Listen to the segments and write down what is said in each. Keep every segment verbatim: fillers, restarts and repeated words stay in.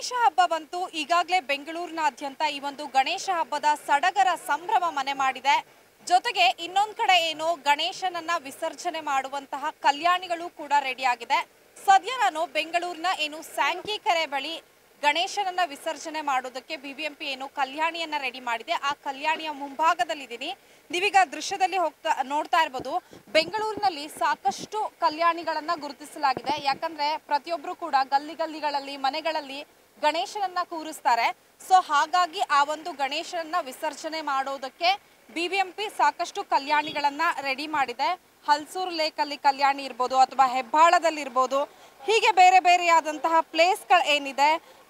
ಗಣೇಶ ಹಬ್ಬ ಬಂತು. ಈಗಾಗಲೇ ಬೆಂಗಳೂರಿನಾದ್ಯಂತ ಈ ಒಂದು ಗಣೇಶ ಹಬ್ಬದ ಸಡಗರ ಸಂಭ್ರಮ ಮನೆ ಮಾಡಿದೆ. ಜೊತೆಗೆ ಇನ್ನೊಂದು ಕಡೆ ಏನು ಗಣೇಶನನ್ನ ವಿಸರ್ಜನೆ ಮಾಡುವಂತಹ ಕಲ್ಯಾಣಿಗಳು ಕೂಡ ರೆಡಿ ಆಗಿದೆ. ಸದ್ಯ ನಾನು ಬೆಂಗಳೂರಿನ ಏನು ಸ್ಯಾಂಕಿ ಕೆರೆ ಬಳಿ ಗಣೇಶನನ್ನ ವಿಸರ್ಜನೆ ಮಾಡೋದಕ್ಕೆ ಬಿಬಿಎಂಪಿ ಏನು ಕಲ್ಯಾಣಿಯನ್ನ ರೆಡಿ ಮಾಡಿದೆ. ಆ ಕಲ್ಯಾಣಿಯ ಮುಂಭಾಗದಲ್ಲಿದ್ದೀನಿ. ನೀವೀಗ ದೃಶ್ಯದಲ್ಲಿ ಹೋಗ್ತಾ ನೋಡ್ತಾ ಇರ್ಬೋದು, ಬೆಂಗಳೂರಿನಲ್ಲಿ ಸಾಕಷ್ಟು ಕಲ್ಯಾಣಿಗಳನ್ನ ಗುರುತಿಸಲಾಗಿದೆ. ಯಾಕಂದ್ರೆ ಪ್ರತಿಯೊಬ್ರು ಕೂಡ ಗಲ್ಲಿ ಗಲ್ಲಿಗಳಲ್ಲಿ ಮನೆಗಳಲ್ಲಿ ಗಣೇಶನನ್ನ ಕೂರಿಸ್ತಾರೆ. ಸೊ ಹಾಗಾಗಿ ಆ ಒಂದು ಗಣೇಶನನ್ನ ವಿಸರ್ಜನೆ ಮಾಡೋದಕ್ಕೆ ಬಿಬಿಎಂಪಿ ಸಾಕಷ್ಟು ಕಲ್ಯಾಣಿಗಳನ್ನ ರೆಡಿ ಮಾಡಿದೆ. ಹಲ್ಸೂರು ಲೇಕಲ್ಲಿ ಕಲ್ಯಾಣಿ ಇರ್ಬೋದು ಅಥವಾ ಹೆಬ್ಬಾಳದಲ್ಲಿ ಇರ್ಬೋದು, ಹೀಗೆ ಬೇರೆ ಬೇರೆಯಾದಂತಹ ಪ್ಲೇಸ್ಗಳು ಏನಿದೆ,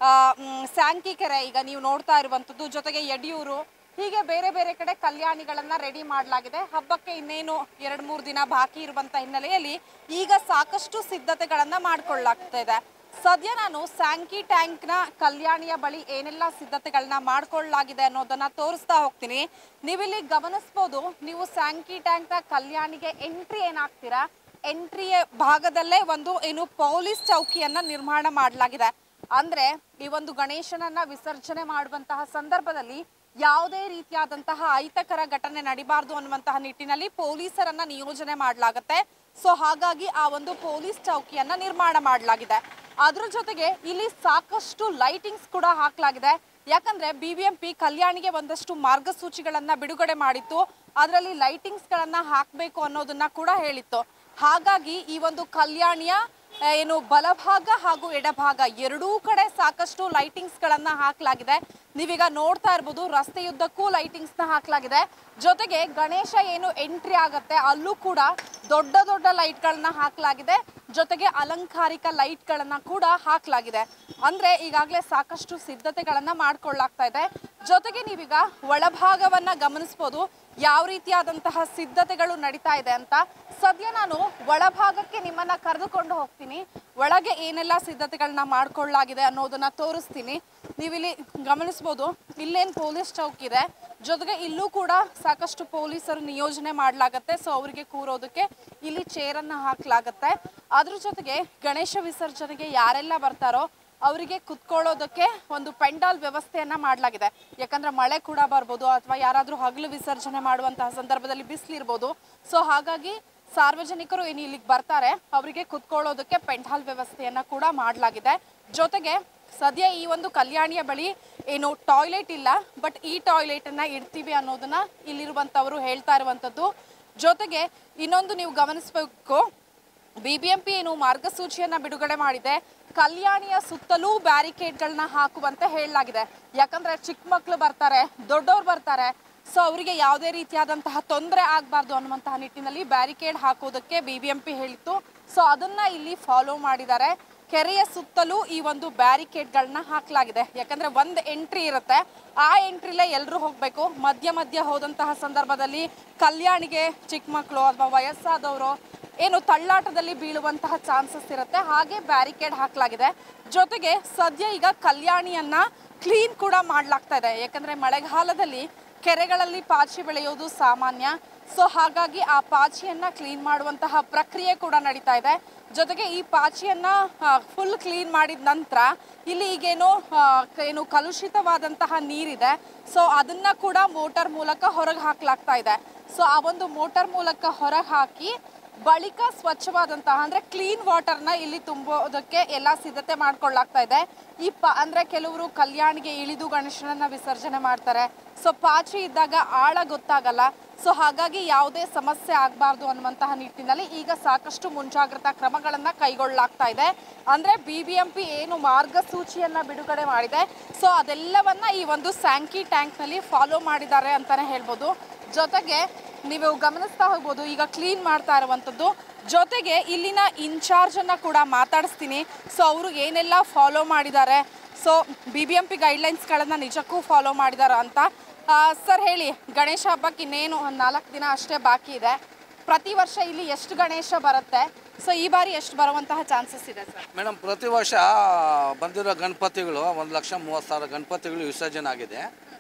ಸ್ಯಾಂಕಿ ಕೆರೆ ಈಗ ನೀವು ನೋಡ್ತಾ ಇರುವಂಥದ್ದು, ಜೊತೆಗೆ ಯಡಿಯೂರು, ಹೀಗೆ ಬೇರೆ ಬೇರೆ ಕಡೆ ಕಲ್ಯಾಣಿಗಳನ್ನ ರೆಡಿ ಮಾಡಲಾಗಿದೆ. ಹಬ್ಬಕ್ಕೆ ಇನ್ನೇನು ಎರಡು ಮೂರು ದಿನ ಬಾಕಿ ಇರುವಂತ ಹಿನ್ನೆಲೆಯಲ್ಲಿ ಈಗ ಸಾಕಷ್ಟು ಸಿದ್ಧತೆಗಳನ್ನ ಮಾಡ್ಕೊಳ್ಳಲಾಗ್ತಾ ಇದೆ. ಸದ್ಯ ನಾನು ಸ್ಯಾಂಕಿ ಟ್ಯಾಂಕ್ನ ಕಲ್ಯಾಣಿಯ ಬಳಿ ಏನೆಲ್ಲ ಸಿದ್ಧತೆಗಳನ್ನ ಮಾಡ್ಕೊಳ್ಳಲಾಗಿದೆ ಅನ್ನೋದನ್ನ ತೋರಿಸ್ತಾ ಹೋಗ್ತೀನಿ. ನೀವಿಲ್ಲಿ ಗಮನಿಸ್ಬೋದು, ನೀವು ಸ್ಯಾಂಕಿ ಟ್ಯಾಂಕ್ನ ಕಲ್ಯಾಣಿಗೆ ಎಂಟ್ರಿ ಏನಾಗ್ತೀರಾ, ಎಂಟ್ರಿಯ ಭಾಗದಲ್ಲೇ ಒಂದು ಏನು ಪೊಲೀಸ್ ಚೌಕಿಯನ್ನ ನಿರ್ಮಾಣ ಮಾಡಲಾಗಿದೆ. ಅಂದ್ರೆ ಈ ಒಂದು ಗಣೇಶನನ್ನ ವಿಸರ್ಜನೆ ಮಾಡುವಂತಹ ಸಂದರ್ಭದಲ್ಲಿ ಯಾವುದೇ ರೀತಿಯಾದಂತಹ ಅಹಿತಕರ ಘಟನೆ ನಡಿಬಾರ್ದು ಅನ್ನುವಂತಹ ನಿಟ್ಟಿನಲ್ಲಿ ಪೊಲೀಸರನ್ನ ನಿಯೋಜನೆ ಮಾಡಲಾಗುತ್ತೆ. ಸೊ ಹಾಗಾಗಿ ಆ ಒಂದು ಪೊಲೀಸ್ ಚೌಕಿಯನ್ನ ನಿರ್ಮಾಣ ಮಾಡಲಾಗಿದೆ. ಅದ್ರ ಜೊತೆಗೆ ಇಲ್ಲಿ ಸಾಕಷ್ಟು ಲೈಟಿಂಗ್ಸ್ ಕೂಡ ಹಾಕಲಾಗಿದೆ. ಯಾಕಂದ್ರೆ ಬಿಬಿಎಂಪಿ ಕಲ್ಯಾಣಿಗೆ ಒಂದಷ್ಟು ಮಾರ್ಗಸೂಚಿಗಳನ್ನ ಬಿಡುಗಡೆ ಮಾಡಿತ್ತು. ಅದರಲ್ಲಿ ಲೈಟಿಂಗ್ಸ್ ಗಳನ್ನ ಹಾಕಬೇಕು ಅನ್ನೋದನ್ನ ಕೂಡ ಹೇಳಿತ್ತು. ಹಾಗಾಗಿ ಈ ಒಂದು ಕಲ್ಯಾಣಿಯ ಏನು ಬಲಭಾಗ ಹಾಗೂ ಎಡಭಾಗ ಎರಡೂ ಕಡೆ ಸಾಕಷ್ಟು ಲೈಟಿಂಗ್ಸ್ ಗಳನ್ನ ಹಾಕಲಾಗಿದೆ. ನೀವೀಗ ನೋಡ್ತಾ ಇರ್ಬೋದು, ರಸ್ತೆಯುದ್ದಕ್ಕೂ ಲೈಟಿಂಗ್ಸ್ ನ ಹಾಕಲಾಗಿದೆ. ಜೊತೆಗೆ ಗಣೇಶ ಏನು ಎಂಟ್ರಿ ಆಗತ್ತೆ ಅಲ್ಲೂ ಕೂಡ ದೊಡ್ಡ ದೊಡ್ಡ ಲೈಟ್ ಗಳನ್ನ ಹಾಕಲಾಗಿದೆ. ಜೊತೆಗೆ ಅಲಂಕಾರಿಕ ಲೈಟ್ ಗಳನ್ನ ಕೂಡ ಹಾಕಲಾಗಿದೆ. ಅಂದ್ರೆ ಈಗಾಗಲೇ ಸಾಕಷ್ಟು ಸಿದ್ಧತೆಗಳನ್ನ ಮಾಡ್ಕೊಳ್ಳಲಾಗ್ತಾ ಇದೆ. ಜೊತೆಗೆ ನೀವೀಗ ಒಳಭಾಗವನ್ನ ಗಮನಿಸಬಹುದು, ಯಾವ ರೀತಿಯಾದಂತಹ ಸಿದ್ಧತೆಗಳು ನಡೀತಾ ಇದೆ ಅಂತ. ಸದ್ಯ ನಾನು ಒಳಭಾಗಕ್ಕೆ ನಿಮ್ಮನ್ನ ಕರೆದುಕೊಂಡು ಹೋಗ್ತೀನಿ. ಒಳಗೆ ಏನೆಲ್ಲ ಸಿದ್ಧತೆಗಳನ್ನ ಮಾಡ್ಕೊಳ್ಳಲಾಗಿದೆ ಅನ್ನೋದನ್ನ ತೋರಿಸ್ತೀನಿ. ನೀವಿಲ್ಲಿ ಗಮನಿಸಬಹುದು, ಇಲ್ಲೇನು ಪೊಲೀಸ್ ಚೌಕ್ ಇದೆ, ಜೊತೆಗೆ ಇಲ್ಲೂ ಕೂಡ ಸಾಕಷ್ಟು ಪೊಲೀಸರು ನಿಯೋಜನೆ ಮಾಡಲಾಗತ್ತೆ. ಸೊ ಅವರಿಗೆ ಕೂರೋದಕ್ಕೆ ಇಲ್ಲಿ ಚೇರನ್ನ ಹಾಕಲಾಗತ್ತೆ. ಅದ್ರ ಜೊತೆಗೆ ಗಣೇಶ ವಿಸರ್ಜನೆಗೆ ಯಾರೆಲ್ಲ ಬರ್ತಾರೋ ಅವರಿಗೆ ಕುತ್ಕೊಳ್ಳೋದಕ್ಕೆ ಒಂದು ಪೆಂಡಾಲ್ ವ್ಯವಸ್ಥೆಯನ್ನ ಮಾಡಲಾಗಿದೆ. ಯಾಕಂದ್ರೆ ಮಳೆ ಕೂಡ ಬರ್ಬೋದು ಅಥವಾ ಯಾರಾದ್ರೂ ಹಗಲು ವಿಸರ್ಜನೆ ಮಾಡುವಂತಹ ಸಂದರ್ಭದಲ್ಲಿ ಬಿಸಿಲಿರ್ಬೋದು. ಸೊ ಹಾಗಾಗಿ ಸಾರ್ವಜನಿಕರು ಏನು ಇಲ್ಲಿಗೆ ಬರ್ತಾರೆ ಅವರಿಗೆ ಕುತ್ಕೊಳ್ಳೋದಕ್ಕೆ ಪೆಂಡಾಲ್ ವ್ಯವಸ್ಥೆಯನ್ನ ಕೂಡ ಮಾಡಲಾಗಿದೆ. ಜೊತೆಗೆ ಸದ್ಯ ಈ ಒಂದು ಕಲ್ಯಾಣಿಯ ಬಳಿ ಏನು ಟಾಯ್ಲೆಟ್ ಇಲ್ಲ, ಬಟ್ ಈ ಟಾಯ್ಲೆಟ್ ಅನ್ನ ಇಡ್ತೀವಿ ಅನ್ನೋದನ್ನ ಇಲ್ಲಿರುವಂತವರು ಹೇಳ್ತಾ ಇರುವಂತದ್ದು. ಜೊತೆಗೆ ಇನ್ನೊಂದು ನೀವು ಗಮನಿಸಬೇಕು, ಬಿಬಿಎಂಪಿ ಏನು ಮಾರ್ಗಸೂಚಿಯನ್ನ ಬಿಡುಗಡೆ ಮಾಡಿದೆ. ಕಲ್ಯಾಣಿಯ ಸುತ್ತಲೂ ಬ್ಯಾರಿಕೇಡ್ಗಳನ್ನ ಹಾಕುವಂತೆ ಹೇಳಲಾಗಿದೆ. ಯಾಕಂದ್ರೆ ಚಿಕ್ಕ ಮಕ್ಕಳು ಬರ್ತಾರೆ, ದೊಡ್ಡವ್ರು ಬರ್ತಾರೆ. ಸೊ ಅವರಿಗೆ ಯಾವುದೇ ರೀತಿಯಾದಂತಹ ತೊಂದರೆ ಆಗಬಾರ್ದು ಅನ್ನುವಂತಹ ನಿಟ್ಟಿನಲ್ಲಿ ಬ್ಯಾರಿಕೇಡ್ ಹಾಕೋದಕ್ಕೆ ಬಿಬಿಎಂಪಿ ಹೇಳಿತ್ತು. ಸೊ ಅದನ್ನ ಇಲ್ಲಿ ಫಾಲೋ ಮಾಡಿದ್ದಾರೆ. ಕೆರೆಯ ಸುತ್ತಲೂ ಈ ಒಂದು ಬ್ಯಾರಿಕೇಡ್ಗಳನ್ನ ಹಾಕಲಾಗಿದೆ. ಯಾಕಂದ್ರೆ ಒಂದು ಎಂಟ್ರಿ ಇರುತ್ತೆ, ಆ ಎಂಟ್ರಿಲೇ ಎಲ್ಲರೂ ಹೋಗಬೇಕು. ಮಧ್ಯ ಮಧ್ಯ ಹೋದಂತಹ ಸಂದರ್ಭದಲ್ಲಿ ಕಲ್ಯಾಣಿಗೆ ಚಿಕ್ಕ ಮಕ್ಕಳು ಅಥವಾ ವಯಸ್ಸಾದವರು ಏನು ತಳ್ಳಾಟದಲ್ಲಿ ಬೀಳುವಂತಹ ಚಾನ್ಸಸ್ ಇರುತ್ತೆ. ಹಾಗೆ ಬ್ಯಾರಿಕೇಡ್ ಹಾಕಲಾಗಿದೆ. ಜೊತೆಗೆ ಸದ್ಯ ಈಗ ಕಲ್ಯಾಣಿಯನ್ನ ಕ್ಲೀನ್ ಕೂಡ ಮಾಡಲಾಗ್ತಾ ಇದೆ. ಯಾಕಂದ್ರೆ ಮಳೆಗಾಲದಲ್ಲಿ ಕೆರೆಗಳಲ್ಲಿ ಪಾಚಿ ಬೆಳೆಯೋದು ಸಾಮಾನ್ಯ. ಸೊ ಹಾಗಾಗಿ ಆ ಪಾಚಿಯನ್ನ ಕ್ಲೀನ್ ಮಾಡುವಂತಹ ಪ್ರಕ್ರಿಯೆ ಕೂಡ ನಡೀತಾ ಇದೆ. ಜೊತೆಗೆ ಈ ಪಾಚಿಯನ್ನ ಫುಲ್ ಕ್ಲೀನ್ ಮಾಡಿದ ನಂತರ ಇಲ್ಲಿ ಈಗೇನು ಏನು ಕಲುಷಿತವಾದಂತಹ ನೀರಿದೆ, ಸೊ ಅದನ್ನ ಕೂಡ ಮೋಟಾರ್ ಮೂಲಕ ಹೊರಗೆ ಹಾಕಲಾಗ್ತಾ ಇದೆ. ಸೊ ಆ ಒಂದು ಮೋಟಾರ್ ಮೂಲಕ ಹೊರಗೆ ಹಾಕಿ ಬಳಿಕ ಸ್ವಚ್ಛವಾದಂತಹ ಅಂದ್ರೆ ಕ್ಲೀನ್ ವಾಟರ್ನ ಇಲ್ಲಿ ತುಂಬೋದಕ್ಕೆ ಎಲ್ಲ ಸಿದ್ಧತೆ ಮಾಡ್ಕೊಳ್ಳಾಗ್ತಾ ಇದೆ. ಈ ಪ ಅಂದ್ರೆ ಕೆಲವರು ಕಲ್ಯಾಣಿಗೆ ಇಳಿದು ಗಣೇಶನನ್ನ ವಿಸರ್ಜನೆ ಮಾಡ್ತಾರೆ. ಸೊ ಪಾಚಿ ಇದ್ದಾಗ ಆಳ ಗೊತ್ತಾಗಲ್ಲ. ಸೊ ಹಾಗಾಗಿ ಯಾವುದೇ ಸಮಸ್ಯೆ ಆಗಬಾರ್ದು ಅನ್ನುವಂತಹ ನಿಟ್ಟಿನಲ್ಲಿ ಈಗ ಸಾಕಷ್ಟು ಮುಂಜಾಗ್ರತಾ ಕ್ರಮಗಳನ್ನ ಕೈಗೊಳ್ಳಲಾಗ್ತಾ ಇದೆ. ಅಂದ್ರೆ ಬಿಬಿಎಂಪಿ ಏನು ಮಾರ್ಗಸೂಚಿಯನ್ನ ಬಿಡುಗಡೆ ಮಾಡಿದೆ, ಸೊ ಅದೆಲ್ಲವನ್ನ ಈ ಒಂದು ಸ್ಯಾಂಕಿ ಟ್ಯಾಂಕ್ ನಲ್ಲಿ ಫಾಲೋ ಮಾಡಿದ್ದಾರೆ ಅಂತಾನೆ ಹೇಳ್ಬೋದು. ಜೊತೆಗೆ ನೀವು ಗಮನಿಸ್ತಾ ಹೋಗ್ಬೋದು, ಈಗ ಕ್ಲೀನ್ ಮಾಡ್ತಾ ಇರುವಂಥದ್ದು. ಜೊತೆಗೆ ಇಲ್ಲಿನ ಇನ್ಚಾರ್ಜ್ ಅನ್ನ ಕೂಡ ಮಾತಾಡಿಸ್ತೀನಿ. ಸೊ ಅವರು ಏನೆಲ್ಲ ಫಾಲೋ ಮಾಡಿದ್ದಾರೆ, so B B M P ಗೈಡ್ಲೈನ್ಸ್ಗಳನ್ನು ನಿಜಕ್ಕೂ ಫಾಲೋ ಮಾಡಿದಾರ ಅಂತ. ಸರ್ ಹೇಳಿ, ಗಣೇಶ ಹಬ್ಬಕ್ಕೆ ಇನ್ನೇನು ಒಂದು ನಾಲ್ಕು ದಿನ ಅಷ್ಟೇ ಬಾಕಿ ಇದೆ. ಪ್ರತಿ ವರ್ಷ ಇಲ್ಲಿ ಎಷ್ಟು ಗಣೇಶ ಬರುತ್ತೆ, ಸೊ ಈ ಬಾರಿ ಎಷ್ಟು ಬರುವಂತಹ ಚಾನ್ಸಸ್ ಇದೆ ಸರ್? ಮೇಡಮ್, ಪ್ರತಿ ವರ್ಷ ಬಂದಿರೋ ಗಣಪತಿಗಳು ಒಂದು ಲಕ್ಷ ಮೂವತ್ತು ಸಾವಿರ ಗಣಪತಿಗಳು ವಿಸರ್ಜನೆ ಆಗಿದೆ.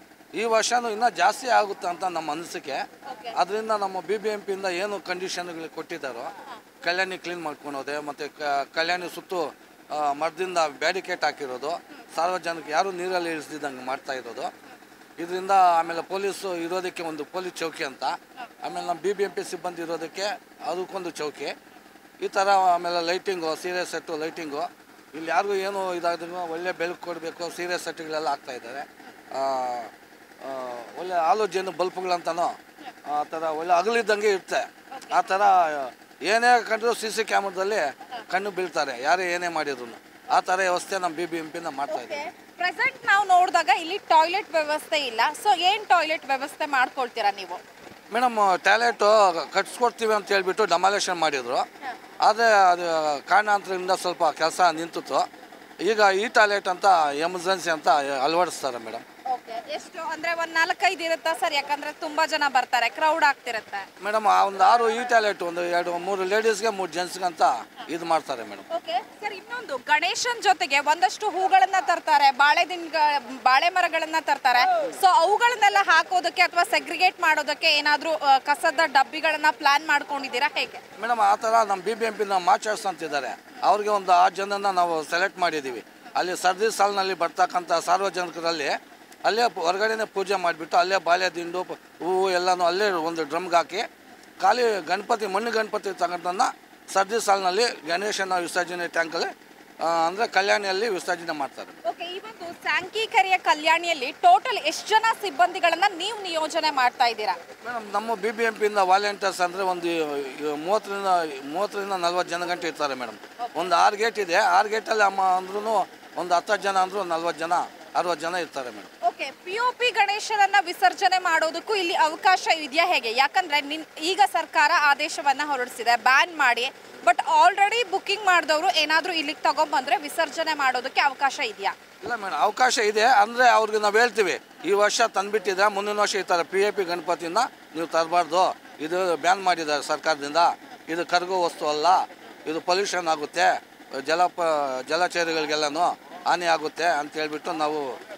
ಈ ವರ್ಷನೂ ಇನ್ನೂ ಜಾಸ್ತಿ ಆಗುತ್ತೆ ಅಂತ ನಮ್ಮ ಅನಿಸಿಕೆ. ಅದರಿಂದ ನಮ್ಮ ಬಿ ಬಿ ಎಂ ಪಿಯಿಂದ ಏನು ಕಂಡೀಷನ್ಗಳು ಕೊಟ್ಟಿದ್ದಾರೋ, ಕಲ್ಯಾಣಿ ಕ್ಲೀನ್ ಮಾಡ್ಕೊಳೋದೆ ಮತ್ತು ಕಲ್ಯಾಣಿ ಸುತ್ತು ಮರದಿಂದ ಬ್ಯಾರಿಕೇಡ್ ಹಾಕಿರೋದು, ಸಾರ್ವಜನಿಕ ಯಾರು ನೀರಲ್ಲಿ ಇಳಿಸ್ದಿದ್ದಂಗೆ ಮಾಡ್ತಾ ಇರೋದು. ಇದರಿಂದ ಆಮೇಲೆ ಪೊಲೀಸು ಇರೋದಕ್ಕೆ ಒಂದು ಪೊಲೀಸ್ ಚೌಕಿ ಅಂತ, ಆಮೇಲೆ ನಮ್ಮ ಬಿ ಬಿ ಎಂ ಪಿ ಸಿಬ್ಬಂದಿ ಇರೋದಕ್ಕೆ ಅದಕ್ಕೊಂದು ಚೌಕಿ, ಈ ಥರ. ಆಮೇಲೆ ಲೈಟಿಂಗು, ಸೀರಿಯಸ್ ಸೆಟ್ಟು ಲೈಟಿಂಗು, ಇಲ್ಲಿ ಯಾರಿಗೂ ಏನು ಇದಾದ್ರೂ ಒಳ್ಳೆ ಬೆಳಕು ಕೊಡಬೇಕು, ಸೀರಿಯಸ್ ಸೆಟ್ಗಳೆಲ್ಲ ಹಾಕ್ತಾಯಿದ್ದಾರೆ. ಒಳ್ಳೆ ಆಲೋಜನೆ ಬಲ್ಪ್ಗಳಂತನೋ ಆ ಥರ ಒಳ್ಳೆ ಅಗಲಿದ್ದಂಗೆ ಇರುತ್ತೆ. ಆ ಥರ ಏನೇ ಕಂಡ್ರು ಸಿ ಸಿ ಕ್ಯಾಮ್ರಾದಲ್ಲಿ ಕಣ್ಣು ಬೀಳ್ತಾರೆ, ಯಾರೇ ಏನೇ ಮಾಡಿದ್ರು. ಆ ಥರ ವ್ಯವಸ್ಥೆ ನಮ್ಮ ಬಿ ಬಿ ಎಂ ಪಿನ ಮಾಡ್ತಾ ಇದ್ದೀವಿ. ಪ್ರೆಸೆಂಟ್ ನಾವು ನೋಡಿದಾಗ ಇಲ್ಲಿ ಟಾಯ್ಲೆಟ್ ವ್ಯವಸ್ಥೆ ಇಲ್ಲ. ಸೊ ಏನು ಟಾಯ್ಲೆಟ್ ವ್ಯವಸ್ಥೆ ಮಾಡ್ಕೊಳ್ತೀರಾ ನೀವು? ಮೇಡಮ್, ಟಾಯ್ಲೆಟು ಕಟ್ಸ್ಕೊಡ್ತೀವಿ ಅಂತ ಹೇಳ್ಬಿಟ್ಟು ಡೆಮಾಲೇಷನ್ ಮಾಡಿದರು. ಆದರೆ ಅದು ಕಾರಣಾಂತರದಿಂದ ಸ್ವಲ್ಪ ಕೆಲಸ ನಿಂತಿತ್ತು. ಈಗ ಈ ಟಾಯ್ಲೆಟ್ ಅಂತ ಎಮರ್ಜೆನ್ಸಿ ಅಂತ ಅಳವಡಿಸ್ತಾರೆ ಮೇಡಮ್. ಎಷ್ಟು ಅಂದ್ರೆ ಒಂದ್ ನಾಲ್ಕೈದು ಇರುತ್ತಾ ಸರ್? ಯಾಕಂದ್ರೆ ತುಂಬಾ ಜನ ಬರ್ತಾರೆ, ಕ್ರೌಡ್ ಆಗ್ತಿರುತ್ತೆ ಮೇಡಮ್. ಒಂದು ಆರು ಈ ಟಾಯ್ಲೆಟ್, ಒಂದು ಎರಡು ಮೂರು ಲೇಡೀಸ್ಗೆ ಮೂರು ಜೆಂಟ್ಸ್ಗೆ ಅಂತ ಇದು ಮಾಡ್ತಾರೆ ಮೇಡಮ್. ಓಕೆ ಸರ್, ಇನ್ನೊಂದು ಗಣೇಶನ್ ಜೊತೆಗೆ ಒಂದಷ್ಟು ಹೂಗಳನ್ನ ತರ್ತಾರೆ, ಬಾಳೆ ದಿನ ಬಾಳೆ ಮರಗಳನ್ನ ತರ್ತಾರೆ. ಸೊ ಅವುಗಳನ್ನೆಲ್ಲ ಹಾಕೋದಕ್ಕೆ ಅಥವಾ ಸೆಗ್ರಿಗೇಟ್ ಮಾಡೋದಕ್ಕೆ ಏನಾದರೂ ಕಸದ ಡಬ್ಬಿಗಳನ್ನ ಪ್ಲಾನ್ ಮಾಡ್ಕೊಂಡಿದ್ದೀರಾ ಹೇಗೆ? ಮೇಡಮ್, ಆ ಥರ ನಮ್ಮ ಬಿ ಬಿ ಎಂ ಪಿನ ಮಾರ್ಚರ್ಸ್ ಅಂತಿದ್ದಾರೆ, ಅವ್ರಿಗೆ ಒಂದು ಆರು ಜನನ ನಾವು ಸೆಲೆಕ್ಟ್ ಮಾಡಿದ್ದೀವಿ. ಅಲ್ಲಿ ಸರ್ದಿ ಸಾಲಿನಲ್ಲಿ ಬರ್ತಕ್ಕಂಥ ಸಾರ್ವಜನಿಕರಲ್ಲಿ ಅಲ್ಲೇ ಹೊರಗಡೆನೇ ಪೂಜೆ ಮಾಡಿಬಿಟ್ಟು ಅಲ್ಲೇ ಬಾಳೆ ದಿಂಡು ಹೂವು ಎಲ್ಲನೂ ಅಲ್ಲೇ ಒಂದು ಡ್ರಮ್ಗೆ ಹಾಕಿ ಖಾಲಿ ಗಣಪತಿ ಮಣ್ಣು ಗಣಪತಿ ತಗೊಂಡನ್ನ ಸರ್ದಿ ಸಾಲಿನಲ್ಲಿ ಗಣೇಶನ ವಿಸರ್ಜನೆ ಟ್ಯಾಂಕಲ್ಲಿ ಅಂದರೆ ಕಲ್ಯಾಣಿಯಲ್ಲಿ ವಿಸರ್ಜನೆ ಮಾಡ್ತಾರೆ. ಓಕೆ, ಈ ಒಂದು ಸಾಂಕೀಕರಿಯ ಕಲ್ಯಾಣಿಯಲ್ಲಿ ಟೋಟಲ್ ಎಷ್ಟು ಜನ ಸಿಬ್ಬಂದಿಗಳನ್ನು ನೀವು ನಿಯೋಜನೆ ಮಾಡ್ತಾ ಇದ್ದೀರಾ? ಮೇಡಮ್, ನಮ್ಮ ಬಿ ಬಿ ಎಂ ಪಿಯಿಂದ ವಾಲಂಟಿಯರ್ಸ್ ಅಂದರೆ ಒಂದು ಮೂವತ್ತರಿಂದ ಮೂವತ್ತರಿಂದ ನಲ್ವತ್ತು ಜನ ಗಂಟೆ ಇರ್ತಾರೆ ಮೇಡಮ್. ಒಂದು ಆರು ಗೇಟ್ ಇದೆ, ಆರು ಗೇಟಲ್ಲಿ ಅಮ್ಮ ಅಂದ್ರೂ ಒಂದು ಹತ್ತು ಜನ ಅಂದರೂ ನಲ್ವತ್ತು ಜನ ಅರವತ್ತು ಜನ ಇರ್ತಾರೆ madam. Okay, P O P ಗಣೇಶನನ್ನ ವಿಸರ್ಜನೆ ಮಾಡೋದಕ್ಕೂ ಇಲ್ಲಿ ಅವಕಾಶ ಇದೆಯಾ ಹೇಗೆ? ಯಾಕಂದ್ರೆ ನಿನ್ ಈಗ ಸರ್ಕಾರ ಆದೇಶವನ್ನ ಹೊರಡಿಸಿದೆ ಬ್ಯಾನ್ ಮಾಡಿ, ಬಟ್ ಆಲ್ರೆಡಿ ಬುಕ್ಕಿಂಗ್ ಮಾಡಿದವರು ಏನಾದರೂ ಇಲ್ಲಿಗೆ ತಗೊಂಡ್ಬಂದ್ರೆ ವಿಸರ್ಜನೆ ಮಾಡೋದಕ್ಕೆ ಅವಕಾಶ ಇದೆಯಾ? ಇಲ್ಲ ಮೇಡಮ್, ಅವಕಾಶ ಇದೆ. ಅಂದರೆ ಅವ್ರಿಗೆ ನಾವು ಹೇಳ್ತೀವಿ, ಈ ವರ್ಷ ತಂದುಬಿಟ್ಟಿದೆ, ಮುಂದಿನ ವರ್ಷ ಈ ಥರ ಪಿ ಎ ಪಿ ಗಣಪತಿನ ನೀವು ತರಬಾರ್ದು, ಇದು ಬ್ಯಾನ್ ಮಾಡಿದ್ದಾರೆ ಸರ್ಕಾರದಿಂದ, ಇದು ಕರಗೋ ವಸ್ತು ಅಲ್ಲ, ಇದು ಪೊಲ್ಯೂಷನ್ ಆಗುತ್ತೆ, ಜಲಪ ಜಲಚರಿಗಳಿಗೆಲ್ಲನೂ ಹಾನಿ ಆಗುತ್ತೆ ಅಂತ ಹೇಳ್ಬಿಟ್ಟು ನಾವು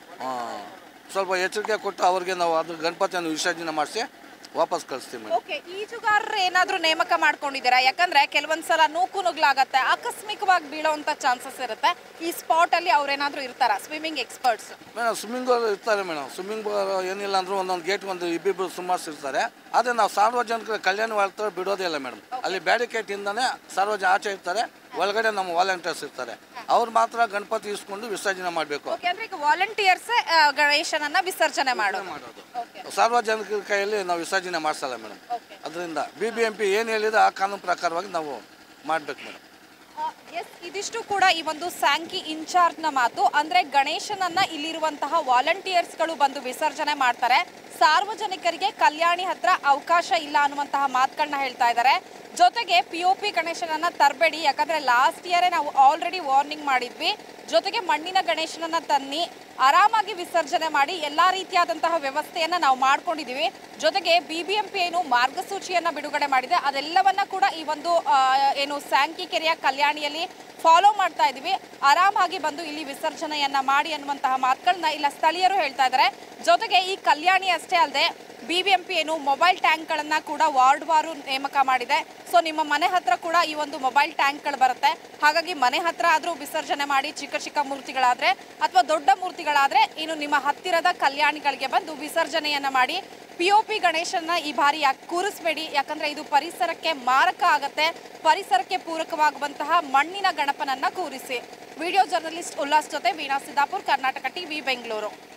ಸ್ವಲ್ಪ ಎಚ್ಚರಿಕೆ ಕೊಟ್ಟು ಅವ್ರಿಗೆ ನಾವು ಅದ್ರ ಗಣಪತಿಯನ್ನು ವಿಸರ್ಜನೆ ಮಾಡಿಸಿ ವಾಪಸ್ ಕಳಿಸ್ತೀವಿ ಮೇಡಮ್. ಓಕೆ, ಈಜುಗಾರರು ಏನಾದರೂ ನೇಮಕ ಮಾಡ್ಕೊಂಡಿದ್ದೀರಾ? ಯಾಕಂದ್ರೆ ಕೆಲವೊಂದ್ಸಲ ನೂಕು ನುಗ್ಲಾಗತ್ತೆ, ಆಕಸ್ಮಿಕವಾಗಿ ಬೀಳೋವಂಥ ಚಾನ್ಸಸ್ ಇರುತ್ತೆ. ಈ ಸ್ಪಾಟಲ್ಲಿ ಅವ್ರೇನಾದರೂ ಇರ್ತಾರಾ ಸ್ವಿಮ್ಮಿಂಗ್ ಎಕ್ಸ್ಪರ್ಟ್ಸ್? ಮೇಡಮ್, ಸ್ವಿಮ್ಮಿಂಗ್ ಇರ್ತಾರೆ ಮೇಡಮ್. ಸ್ವಿಮ್ಮಿಂಗ್ ಏನಿಲ್ಲ ಅಂದರೂ ಒಂದೊಂದು ಗೇಟ್ ಒಂದು ಇಬ್ಬಿಬ್ಬರು ಸುಮಾರು ಇರ್ತಾರೆ. ಆದರೆ ನಾವು ಸಾರ್ವಜನಿಕರ ಕಲ್ಯಾಣ ವಾರ್ತೆ ಬಿಡೋದೇ ಇಲ್ಲ ಮೇಡಮ್. ಅಲ್ಲಿ ಬ್ಯಾರಿಕೇಟಿಂದನೇ ಸಾರ್ವಜನಿಕ ಆಚೆ ಇರ್ತಾರೆ, ಒಳಗಡೆ ನಮ್ಮ ವಾಲಂಟಿಯರ್ಸ್ ಇರ್ತಾರೆ, ಅವ್ರು ಮಾತ್ರ ಗಣಪತಿ ಇಸ್ಕೊಂಡು ವಿಸರ್ಜನೆ ಮಾಡಬೇಕು. ಈಗ ವಾಲಂಟಿಯರ್ಸ್ ಗಣೇಶನನ್ನ ವಿಸರ್ಜನೆ ಮಾಡೋದು ಮಾಡೋದು ಸಾರ್ವಜನಿಕರ ಕೈಯಲ್ಲಿ ನಾವು ವಿಸರ್ಜನೆ ಮಾಡಿಸಲ್ಲ ಮೇಡಮ್. ಅದರಿಂದ ಬಿ ಬಿ ಎಂ ಪಿ ಏನು ಹೇಳಿದ್ರೆ ಆ ಕಾನೂನು ಪ್ರಕಾರವಾಗಿ ನಾವು ಮಾಡಬೇಕು ಮೇಡಮ್. ಎಸ್, ಇದಿಷ್ಟು ಕೂಡ ಈ ಒಂದು ಸ್ಯಾಂಕಿ ಇನ್ಚಾರ್ಜ್ನ ಮಾತು. ಅಂದರೆ ಗಣೇಶನನ್ನ ಇಲ್ಲಿರುವಂತಹ ವಾಲಂಟಿಯರ್ಸ್ಗಳು ಬಂದು ವಿಸರ್ಜನೆ ಮಾಡ್ತಾರೆ, ಸಾರ್ವಜನಿಕರಿಗೆ ಕಲ್ಯಾಣಿ ಹತ್ರ ಅವಕಾಶ ಇಲ್ಲ ಅನ್ನುವಂತಹ ಮಾತುಗಳನ್ನ ಹೇಳ್ತಾ ಇದ್ದಾರೆ. ಜೊತೆಗೆ ಪಿ ಒ ಪಿ ಗಣೇಶನನ್ನ ತರಬೇಡಿ, ಯಾಕಂದರೆ ಲಾಸ್ಟ್ ಇಯರೇ ನಾವು ಆಲ್ರೆಡಿ ವಾರ್ನಿಂಗ್ ಮಾಡಿದ್ವಿ. ಜೊತೆಗೆ ಮಣ್ಣಿನ ಗಣೇಶನನ್ನ ತನ್ನಿ, ಆರಾಮಾಗಿ ವಿಸರ್ಜನೆ ಮಾಡಿ, ಎಲ್ಲ ರೀತಿಯಾದಂತಹ ವ್ಯವಸ್ಥೆಯನ್ನು ನಾವು ಮಾಡ್ಕೊಂಡಿದ್ದೀವಿ. ಜೊತೆಗೆ ಬಿ ಬಿ ಎಂ ಪಿ ಏನು ಮಾರ್ಗಸೂಚಿಯನ್ನು ಬಿಡುಗಡೆ ಮಾಡಿದೆ, ಅದೆಲ್ಲವನ್ನ ಕೂಡ ಈ ಒಂದು ಏನು ಸ್ಯಾಂಕಿ ಕೆರೆಯ ಕಲ್ಯಾಣಿಯಲ್ಲಿ ಫಾಲೋ ಮಾಡ್ತಾ ಇದ್ದೀವಿ. ಆರಾಮಾಗಿ ಬಂದು ಇಲ್ಲಿ ವಿಸರ್ಜನೆಯನ್ನ ಮಾಡಿ ಅನ್ನುವಂತಹ ಮಾತುಗಳನ್ನ ಇಲ್ಲ ಸ್ಥಳೀಯರು ಹೇಳ್ತಾ ಇದ್ದಾರೆ. ಜೊತೆಗೆ ಈ ಕಲ್ಯಾಣಿ ಅಷ್ಟೇ ಅಲ್ಲದೆ ಬಿ ಬಿ ಎಂ ಪಿ ಏನು ಮೊಬೈಲ್ ಟ್ಯಾಂಕ್ಗಳನ್ನು ಕೂಡ ವಾರ್ಡ್ ವಾರು ನೇಮಕ ಮಾಡಿದೆ. ಸೊ ನಿಮ್ಮ ಮನೆ ಹತ್ರ ಕೂಡ ಈ ಒಂದು ಮೊಬೈಲ್ ಟ್ಯಾಂಕ್ಗಳು ಬರುತ್ತೆ. ಹಾಗಾಗಿ ಮನೆ ಹತ್ರ ಆದರೂ ವಿಸರ್ಜನೆ ಮಾಡಿ, ಚಿಕ್ಕ ಚಿಕ್ಕ ಮೂರ್ತಿಗಳಾದರೆ ಅಥವಾ ದೊಡ್ಡ ಮೂರ್ತಿಗಳಾದರೆ ಇನ್ನು ನಿಮ್ಮ ಹತ್ತಿರದ ಕಲ್ಯಾಣಿಗಳಿಗೆ ಬಂದು ವಿಸರ್ಜನೆಯನ್ನು ಮಾಡಿ. ಪಿ ಒ ಪಿ ಗಣೇಶನ ಈ ಬಾರಿ ಯಾಕೆ ಕೂರಿಸ್ಬೇಡಿ, ಯಾಕಂದರೆ ಇದು ಪರಿಸರಕ್ಕೆ ಮಾರಕ ಆಗುತ್ತೆ. ಪರಿಸರಕ್ಕೆ ಪೂರಕವಾಗುವಂತಹ ಮಣ್ಣಿನ ಗಣಪನನ್ನು ಕೂರಿಸಿ. ವಿಡಿಯೋ ಜರ್ನಲಿಸ್ಟ್ ಉಲ್ಲಾಸ್ ಜೊತೆ ವೀಣಾ ಸಿದ್ದಾಪುರ್, ಕರ್ನಾಟಕ ಟಿವಿ, ಬೆಂಗಳೂರು.